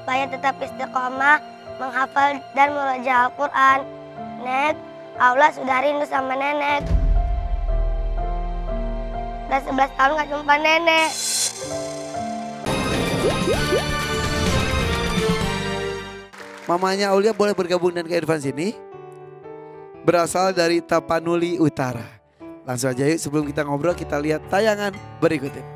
supaya tetap istiqomah menghafal dan murojaah Al-Quran. Nek, Allah sudah rindu sama nenek. Udah 11 tahun gak jumpa nenek. Mamanya Aulia boleh bergabung dengan Kak Irfan sini. Berasal dari Tapanuli Utara. Langsung aja yuk, sebelum kita ngobrol kita lihat tayangan berikut ini.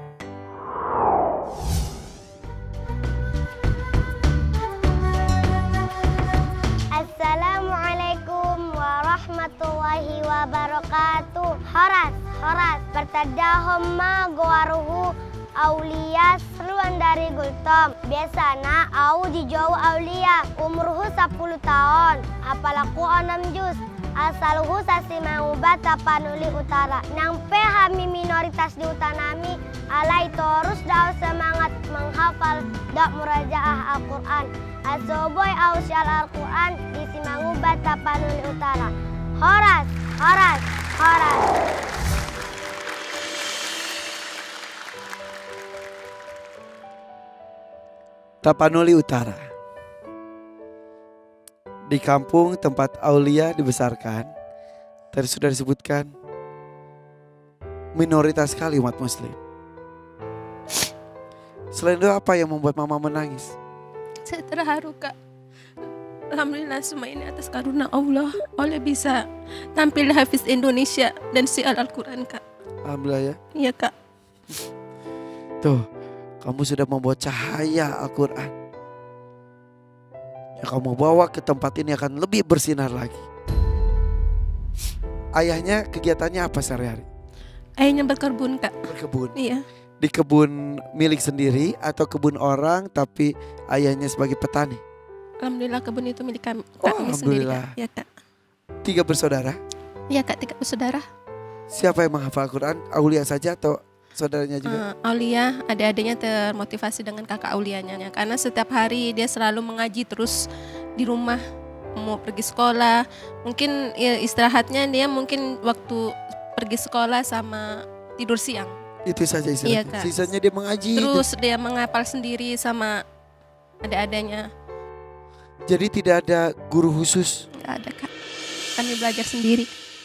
Assalamualaikum warahmatullahi wabarakatuh. Horas, bertadahum ma gowaruhu Aulia seruan dari Gultom. Biasana au dijauh Aulia umurhu 10 tahun. Apalaku 6 juz. Asaluhu sasimaubat Tapanuli Utara. Nang pehami minoritas di utanami alai terus dau semangat menghafal dak murajaah Al-Quran. Asoboy ausial Al-Quran di Simangubat Tapanuli Utara. Horas. Tapanuli Utara. Di kampung tempat Aulia dibesarkan, tadi sudah disebutkan, minoritas sekali umat muslim. Selain itu apa yang membuat mama menangis? Saya terharu, Kak. Alhamdulillah semua ini atas karuna Allah. Oleh bisa tampil Hafiz Indonesia dan sial Al-Quran, Kak. Alhamdulillah ya. Iya, Kak. Tuh, kamu sudah membawa cahaya Al-Quran. Yang kamu bawa ke tempat ini akan lebih bersinar lagi. Ayahnya kegiatannya apa sehari-hari? Ayahnya berkebun, Kak. Berkebun. Iya. Di kebun milik sendiri atau kebun orang tapi ayahnya sebagai petani? Alhamdulillah kebun itu milik kami, Alhamdulillah. sendiri, Kak. Iya, Kak. 3 bersaudara? Iya, Kak, 3 bersaudara. Siapa yang menghafal Al-Quran? Aulia saja atau saudaranya juga? Aulia, adik-adiknya termotivasi dengan kakak Aulianya. Karena setiap hari dia selalu mengaji terus di rumah. Mau pergi sekolah, mungkin ya, istirahatnya dia mungkin waktu pergi sekolah sama tidur siang. Itu saja istirahatnya. Iya, Kak. Sisanya dia mengaji. Terus dia menghafal sendiri sama adik-adiknya. Jadi tidak ada guru khusus? Nggak ada, Kak. Kami belajar sendiri.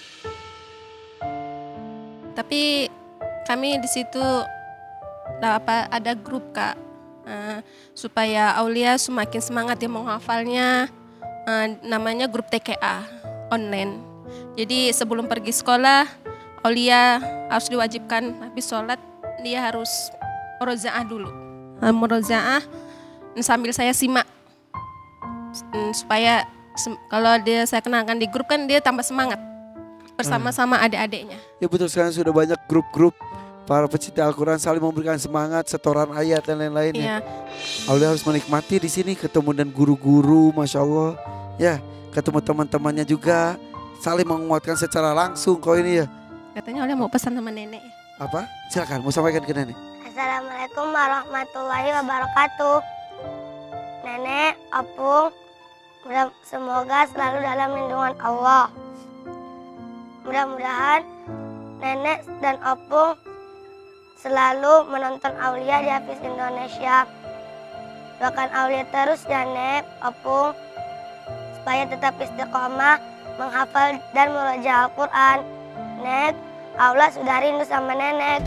Tapi kami di situ ada grup, Kak, supaya Aulia semakin semangat dia menghafalnya. Namanya grup TKA online. Jadi sebelum pergi sekolah, Aulia harus diwajibkan habis sholat dia harus murojaah dulu. Murojaah sambil saya simak supaya kalau saya kenalkan di grup kan dia tambah semangat bersama-sama adik-adiknya. Ya betul, sekarang sudah banyak grup-grup para pecinta Al-Quran saling memberikan semangat, setoran ayat dan lain-lain. Iya. Aulia harus menikmati di sini, ketemu dan guru-guru, masya Allah. Ya, ketemu teman-temannya juga, saling menguatkan secara langsung kau ini ya. Katanya Aulia mau pesan sama nenek. Apa? Silakan, mau sampaikan ke nenek. Assalamualaikum warahmatullahi wabarakatuh. Nenek, opung, semoga selalu dalam lindungan Allah. Mudah-mudahan nenek dan opung selalu menonton Aulia di Hafiz Indonesia. Doakan Aulia terus ya, Nek, opung, supaya tetap istiqomah menghafal dan murojaah Al-Quran. Nek, Allah sudah rindu sama nenek.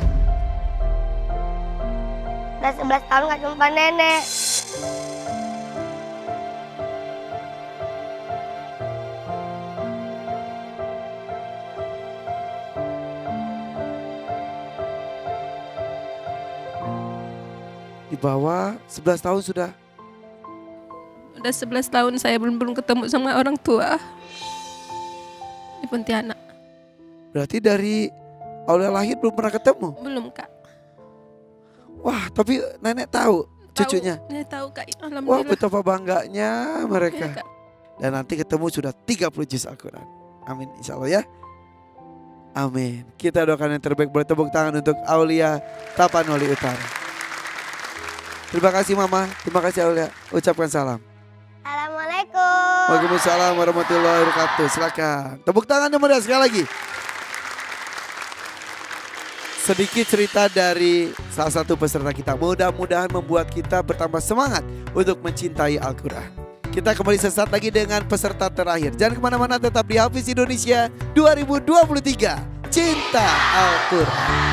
Udah 11 tahun gak jumpa nenek. Di bawah 11 tahun sudah. Udah 11 tahun saya belum ketemu sama orang tua di Pontianak. Berarti dari Aulia lahir belum pernah ketemu? Belum, Kak. Wah, tapi nenek tahu cucunya? Nenek tahu, Kak. Wah, Alhamdulillah. betapa bangganya mereka. Iya, Kak. Dan nanti ketemu sudah 30 juz Al-Quran. Amin, insya Allah ya. Amin. Kita doakan yang terbaik. Boleh tepuk tangan untuk Aulia Tapanuli Utara. Terima kasih Mama, terima kasih Aulia. Ucapkan salam. Assalamualaikum. Waalaikumsalam warahmatullahi wabarakatuh. Silakan. Tepuk tangan yang meriah sekali lagi. sedikit cerita dari salah satu peserta kita. Mudah-mudahan membuat kita bertambah semangat untuk mencintai Al-Quran. Kita kembali sesaat lagi dengan peserta terakhir. Jangan kemana-mana, tetap di Hafiz Indonesia 2023. Cinta Al-Quran.